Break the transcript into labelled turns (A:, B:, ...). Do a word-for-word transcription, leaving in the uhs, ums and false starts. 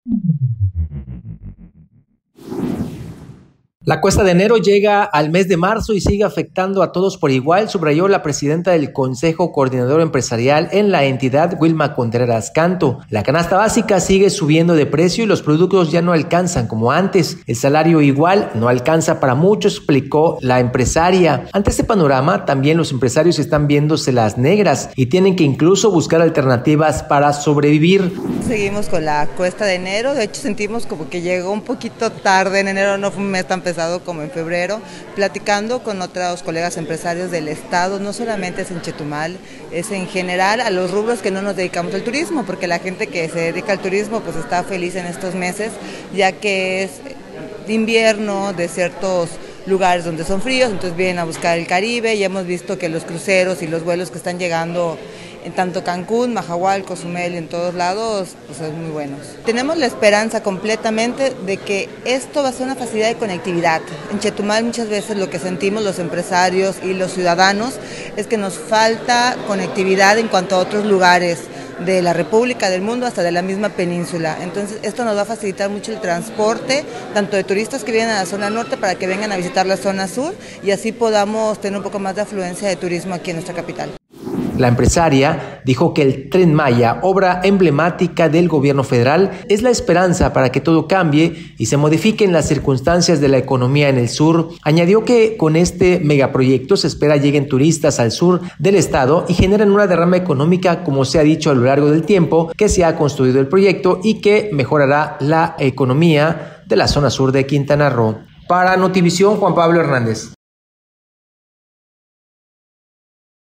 A: La cuesta de enero llega al mes de marzo y sigue afectando a todos por igual, subrayó la presidenta del Consejo Coordinador Empresarial en la entidad, Wilma Contreras Canto. La canasta básica sigue subiendo de precio y los productos ya no alcanzan como antes. El salario igual no alcanza para muchos, explicó la empresaria. Ante este panorama, también los empresarios están viéndose las negras y tienen que incluso buscar alternativas para sobrevivir.
B: Seguimos con la cuesta de enero, de hecho sentimos como que llegó un poquito tarde, en enero no fue un mes tan pesado como en febrero, platicando con otros colegas empresarios del estado, no solamente es en Chetumal, es en general a los rubros que no nos dedicamos al turismo, porque la gente que se dedica al turismo pues está feliz en estos meses, ya que es invierno de ciertos lugares donde son fríos, entonces vienen a buscar el Caribe y hemos visto que los cruceros y los vuelos que están llegando en tanto Cancún, Mahahual, Cozumel, en todos lados, pues son muy buenos. Tenemos la esperanza completamente de que esto va a ser una facilidad de conectividad. En Chetumal muchas veces lo que sentimos los empresarios y los ciudadanos es que nos falta conectividad en cuanto a otros lugares de la República, del mundo, hasta de la misma península. Entonces esto nos va a facilitar mucho el transporte, tanto de turistas que vienen a la zona norte para que vengan a visitar la zona sur y así podamos tener un poco más de afluencia de turismo aquí en nuestra capital.
A: La empresaria dijo que el Tren Maya, obra emblemática del gobierno federal, es la esperanza para que todo cambie y se modifiquen las circunstancias de la economía en el sur. Añadió que con este megaproyecto se espera lleguen turistas al sur del estado y generen una derrama económica, como se ha dicho a lo largo del tiempo que se ha construido el proyecto y que mejorará la economía de la zona sur de Quintana Roo. Para Notivisión, Juan Pablo Hernández.